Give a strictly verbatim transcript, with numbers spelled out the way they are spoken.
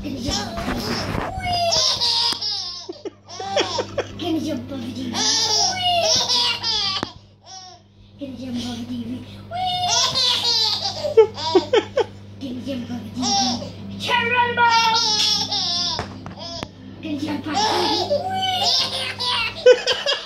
Gonna jump off the T V. Gonna jump off the T V. Gonna jump off the T V. Gonna jump off the T V. Turn around the ball. Gonna jump off the T V.